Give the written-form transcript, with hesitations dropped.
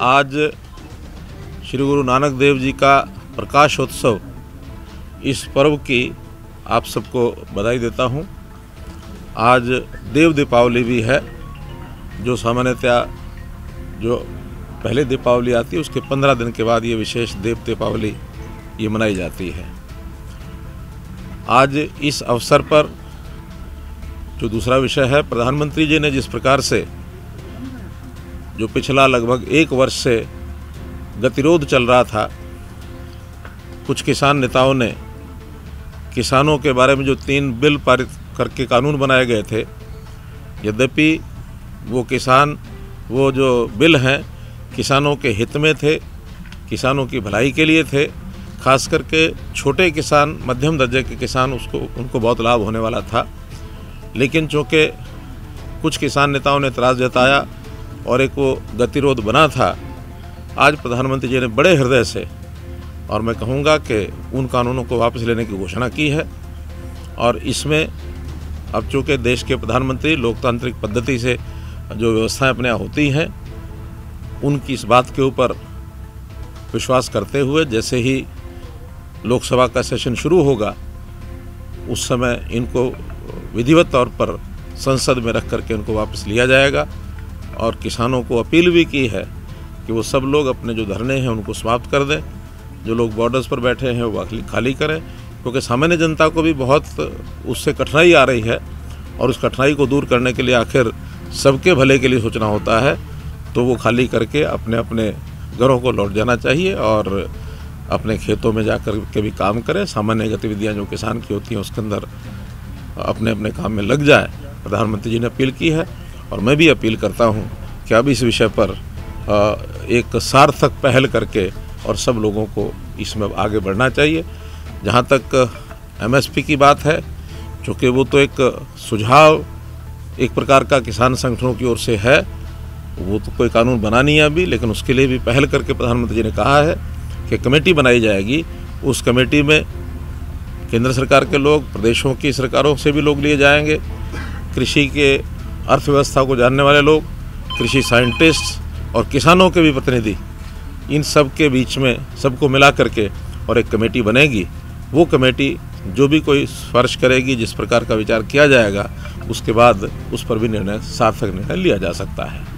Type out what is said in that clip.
आज श्री गुरु नानक देव जी का प्रकाशोत्सव, इस पर्व की आप सबको बधाई देता हूँ। आज देव दीपावली भी है, जो सामान्यतया जो पहले दीपावली आती है उसके 15 दिन के बाद ये विशेष देव दीपावली ये मनाई जाती है। आज इस अवसर पर जो दूसरा विषय है, प्रधानमंत्री जी ने जिस प्रकार से जो पिछला लगभग 1 वर्ष से गतिरोध चल रहा था, कुछ किसान नेताओं ने किसानों के बारे में जो 3 बिल पारित करके कानून बनाए गए थे, यद्यपि वो जो बिल हैं किसानों के हित में थे, किसानों की भलाई के लिए थे, खास करके छोटे किसान, मध्यम दर्जे के किसान उनको बहुत लाभ होने वाला था। लेकिन चूँकि कुछ किसान नेताओं ने एतराज़ जताया और एक वो गतिरोध बना था, आज प्रधानमंत्री जी ने बड़े हृदय से, और मैं कहूँगा कि उन कानूनों को वापस लेने की घोषणा की है। और इसमें अब चूँकि देश के प्रधानमंत्री लोकतांत्रिक पद्धति से जो व्यवस्थाएं अपने यहाँ होती हैं, उनकी इस बात के ऊपर विश्वास करते हुए जैसे ही लोकसभा का सेशन शुरू होगा, उस समय इनको विधिवत तौर पर संसद में रख करके उनको वापस लिया जाएगा। और किसानों को अपील भी की है कि वो सब लोग अपने जो धरने हैं उनको समाप्त कर दें, जो लोग बॉर्डर्स पर बैठे हैं वो खाली करें, क्योंकि सामान्य जनता को भी बहुत उससे कठिनाई आ रही है और उस कठिनाई को दूर करने के लिए आखिर सबके भले के लिए सोचना होता है। तो वो खाली करके अपने अपने घरों को लौट जाना चाहिए और अपने खेतों में जाकर के भी काम करें। सामान्य गतिविधियां जो किसान की होती हैं उसके अंदर अपने अपने काम में लग जाए, प्रधानमंत्री जी ने अपील की है। और मैं भी अपील करता हूं कि अब इस विषय पर एक सार्थक पहल करके और सब लोगों को इसमें आगे बढ़ना चाहिए। जहां तक MSP की बात है, चूँकि वो तो एक सुझाव एक प्रकार का किसान संगठनों की ओर से है, वो तो कोई कानून बना नहीं है अभी, लेकिन उसके लिए भी पहल करके प्रधानमंत्री जी ने कहा है कि कमेटी बनाई जाएगी। उस कमेटी में केंद्र सरकार के लोग, प्रदेशों की सरकारों से भी लोग लिए जाएंगे, कृषि के अर्थव्यवस्था को जानने वाले लोग, कृषि साइंटिस्ट और किसानों के भी प्रतिनिधि, इन सब के बीच में सबको मिला करके और एक कमेटी बनेगी। वो कमेटी जो भी कोई सिफारिश करेगी, जिस प्रकार का विचार किया जाएगा, उसके बाद उस पर भी सार्थक निर्णय लिया जा सकता है।